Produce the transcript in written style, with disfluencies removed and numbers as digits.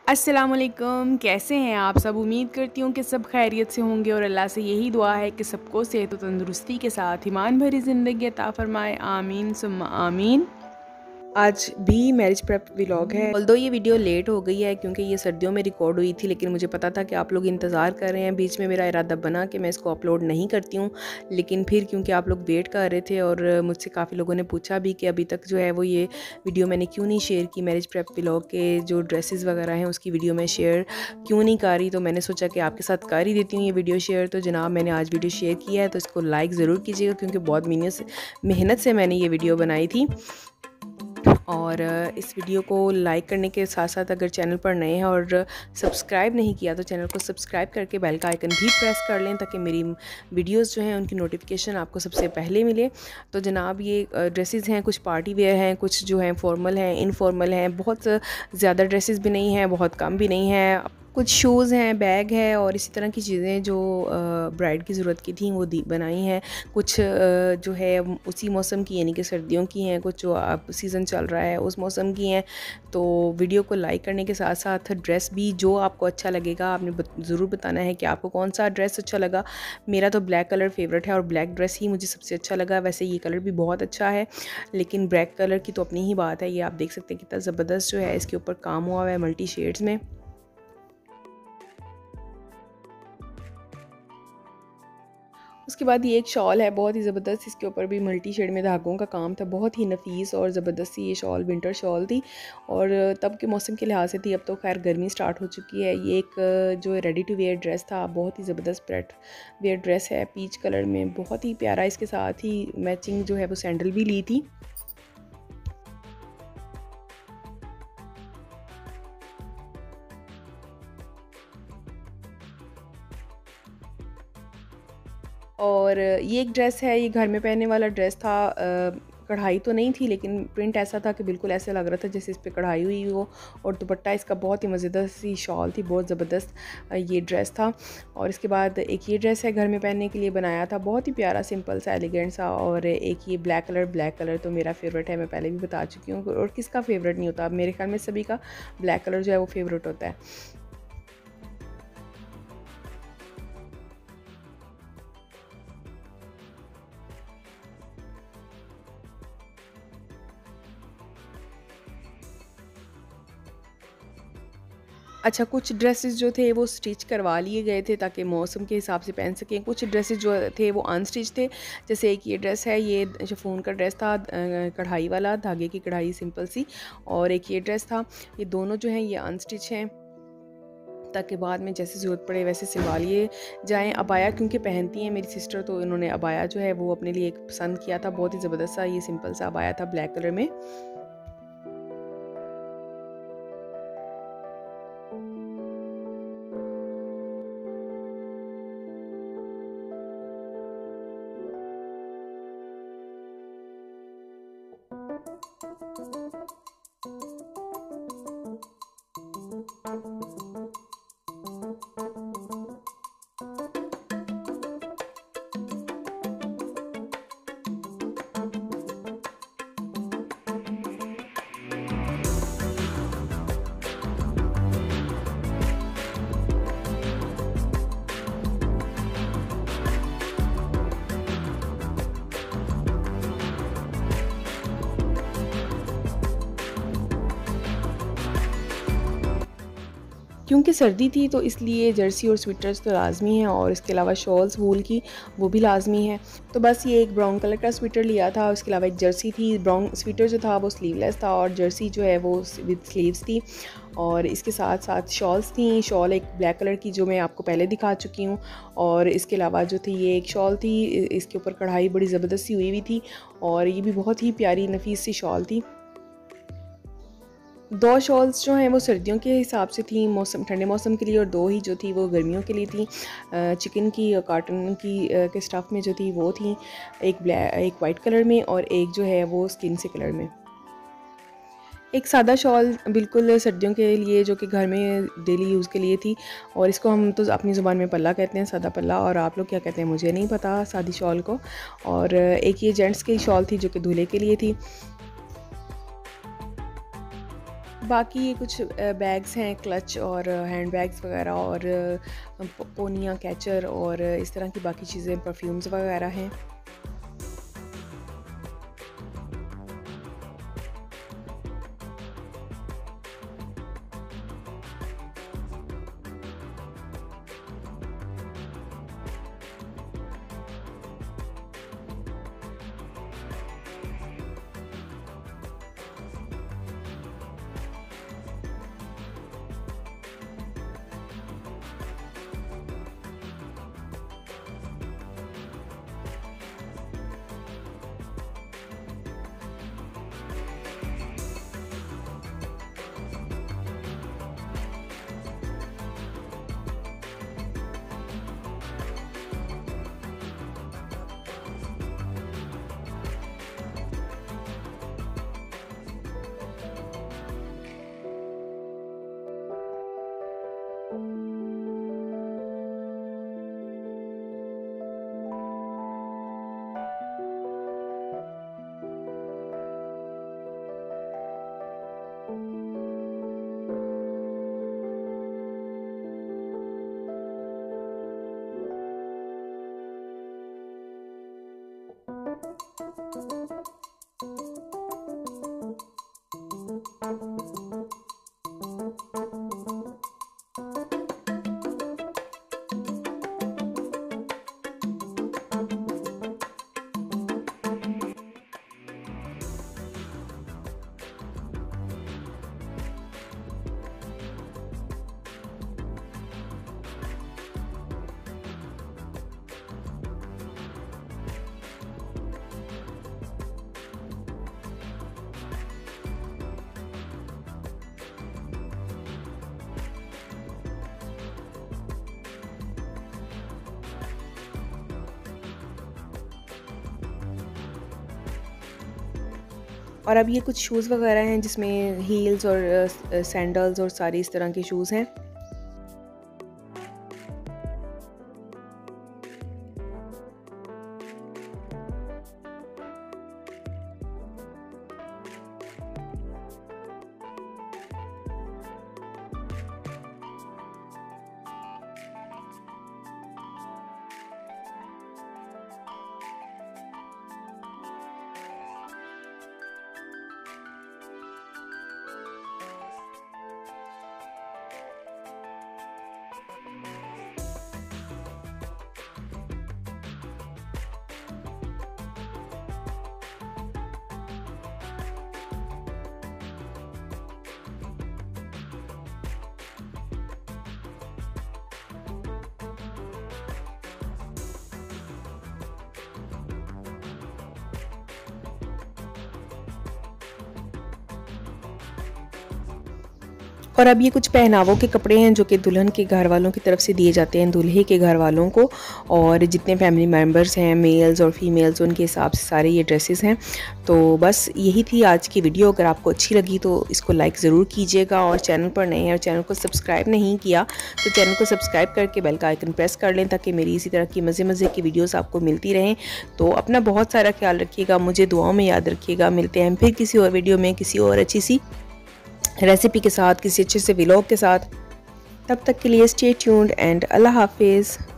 अस्सलामुअलैकुम, कैसे हैं आप सब। उम्मीद करती हूँ कि सब खैरियत से होंगे और अल्लाह से यही दुआ है कि सबको सेहत और तंदुरुस्ती के साथ ईमान भरी ज़िंदगी अता फ़रमाए। आमीन सुम्मा आमीन। आज भी मैरिज प्रेप व्लॉग है। ऑल्दो ये वीडियो लेट हो गई है क्योंकि ये सर्दियों में रिकॉर्ड हुई थी, लेकिन मुझे पता था कि आप लोग इंतज़ार कर रहे हैं। बीच में मेरा इरादा बना कि मैं इसको अपलोड नहीं करती हूँ, लेकिन फिर क्योंकि आप लोग वेट कर रहे थे और मुझसे काफ़ी लोगों ने पूछा भी कि अभी तक जो है वो ये वीडियो मैंने क्यों नहीं शेयर की, मैरिज प्रेप व्लॉग के जो ड्रेसेस वगैरह हैं उसकी वीडियो मैं शेयर क्यों नहीं कर रही। तो मैंने सोचा कि आपके साथ कर ही देती हूँ ये वीडियो शेयर। तो जनाब मैंने आज वीडियो शेयर किया है, तो इसको लाइक ज़रूर कीजिएगा क्योंकि बहुत मेहनत से मैंने ये वीडियो बनाई थी। और इस वीडियो को लाइक करने के साथ साथ अगर चैनल पर नए हैं और सब्सक्राइब नहीं किया तो चैनल को सब्सक्राइब करके बेल का आइकन भी प्रेस कर लें ताकि मेरी वीडियोस जो हैं उनकी नोटिफिकेशन आपको सबसे पहले मिले। तो जनाब ये ड्रेसेस हैं, कुछ पार्टी वेयर हैं, कुछ जो हैं फॉर्मल हैं, इनफॉर्मल हैं। बहुत ज़्यादा ड्रेसेस भी नहीं हैं, बहुत कम भी नहीं हैं। कुछ शूज़ हैं, बैग है और इसी तरह की चीज़ें जो ब्राइड की ज़रूरत की थी वो बनाई हैं। कुछ जो है उसी मौसम की यानी कि सर्दियों की हैं, कुछ जो अब सीज़न चल रहा है उस मौसम की हैं। तो वीडियो को लाइक करने के साथ साथ ड्रेस भी जो आपको अच्छा लगेगा आपने ज़रूर बताना है कि आपको कौन सा ड्रेस अच्छा लगा। मेरा तो ब्लैक कलर फेवरेट है और ब्लैक ड्रेस ही मुझे सबसे अच्छा लगा। वैसे ये कलर भी बहुत अच्छा है, लेकिन ब्लैक कलर की तो अपनी ही बात है। ये आप देख सकते हैं कितना ज़बरदस्त जो है इसके ऊपर काम हुआ है मल्टी शेड्स में। उसके बाद ये एक शॉल है बहुत ही ज़बरदस्त, इसके ऊपर भी मल्टी शेड में धागों का काम था। बहुत ही नफीस और ज़बरदस्त सी ये शॉल विंटर शॉल थी और तब के मौसम के लिहाज से थी। अब तो खैर गर्मी स्टार्ट हो चुकी है। ये एक जो रेडी टू वेयर ड्रेस था, बहुत ही ज़बरदस्त प्रेट वेयर ड्रेस है, पीच कलर में, बहुत ही प्यारा। इसके साथ ही मैचिंग जो है वो सैंडल भी ली थी। और ये एक ड्रेस है, ये घर में पहनने वाला ड्रेस था। कढ़ाई तो नहीं थी लेकिन प्रिंट ऐसा था कि बिल्कुल ऐसे लग रहा था जैसे इस पे कढ़ाई हुई हो। और दुपट्टा इसका बहुत ही मज़ेदार सी शॉल थी, बहुत ज़बरदस्त ये ड्रेस था। और इसके बाद एक ये ड्रेस है घर में पहनने के लिए बनाया था, बहुत ही प्यारा सिंपल सा एलिगेंट सा। और एक ये ब्लैक कलर तो मेरा फेवरेट है, मैं पहले भी बता चुकी हूँ। और किसका फेवरेट नहीं होता, मेरे ख्याल में सभी का ब्लैक कलर जो है वो फेवरेट होता है। अच्छा, कुछ ड्रेसेस जो थे वो स्टिच करवा लिए गए थे ताकि मौसम के हिसाब से पहन सकें। कुछ ड्रेसेस जो थे वो अनस्टिच थे। जैसे एक ये ड्रेस है, ये शिफॉन का ड्रेस था, कढ़ाई वाला, धागे की कढ़ाई सिंपल सी। और एक ये ड्रेस था, ये दोनों जो हैं ये अनस्टिच हैं ताकि बाद में जैसे ज़रूरत पड़े वैसे सिलवा लिए जाएँ। अबाया क्योंकि पहनती हैं मेरी सिस्टर, तो इन्होंने अबाया जो है वो अपने लिए एक पसंद किया था। बहुत ही ज़बरदस्त सा ये सिंपल सा अबाया था ब्लैक कलर में। क्योंकि सर्दी थी तो इसलिए जर्सी और स्वेटर्स तो लाजमी हैं और इसके अलावा शॉल्स वूल की वो भी लाजमी है। तो बस ये एक ब्राउन कलर का स्वेटर लिया था, उसके अलावा एक जर्सी थी। ब्राउन स्वेटर जो था वो स्लीवलेस था और जर्सी जो है वो विद स्लीव्स थी। और इसके साथ साथ शॉल्स थी। शॉल एक ब्लैक कलर की जो मैं आपको पहले दिखा चुकी हूँ। और इसके अलावा जो थी ये एक शॉल थी, इसके ऊपर कढ़ाई बड़ी ज़बरदस्त सी हुई थी और ये भी बहुत ही प्यारी नफीस सी शॉल थी। दो शॉल्स जो हैं वो सर्दियों के हिसाब से थी, मौसम ठंडे मौसम के लिए, और दो ही जो थी वो गर्मियों के लिए थी। चिकन की कॉटन की के स्टफ़ में जो थी वो थी, एक वाइट कलर में और एक जो है वो स्किन से कलर में। एक सादा शॉल बिल्कुल सर्दियों के लिए जो कि घर में डेली यूज़ के लिए थी, और इसको हम तो अपनी ज़ुबान में पल्ला कहते हैं, सादा पल्ला, और आप लोग क्या कहते हैं मुझे नहीं पता सादी शॉल को। और एक ये जेंट्स की शॉल थी जो कि दूल्हे के लिए थी। बाकी ये कुछ बैग्स हैं, क्लच और हैंड बैग्स वगैरह, और पोनिया, कैचर और इस तरह की बाकी चीज़ें, परफ्यूम्स वगैरह हैं। और अब ये कुछ शूज़ वगैरह हैं जिसमें हील्स और सैंडल्स और सारी इस तरह के शूज़ हैं। और अब ये कुछ पहनावों के कपड़े हैं जो कि दुल्हन के घर वालों की तरफ से दिए जाते हैं दूल्हे के घर वालों को, और जितने फैमिली मेम्बर्स हैं, मेल्स और फीमेल्स, उनके हिसाब से सारे ये ड्रेसेस हैं। तो बस यही थी आज की वीडियो। अगर आपको अच्छी लगी तो इसको लाइक ज़रूर कीजिएगा, और चैनल पर नए हैं और चैनल को सब्सक्राइब नहीं किया तो चैनल को सब्सक्राइब करके बेल का आइकन प्रेस कर लें, ताकि मेरी इसी तरह की मज़े की वीडियोज़ आपको मिलती रहें। तो अपना बहुत सारा ख्याल रखिएगा, मुझे दुआओं में याद रखिएगा। मिलते हैं फिर किसी और वीडियो में, किसी और अच्छी सी रेसिपी के साथ, किसी अच्छे से व्लॉग के साथ। तब तक के लिए स्टे ट्यून्ड एंड अल्लाह हाफिज़।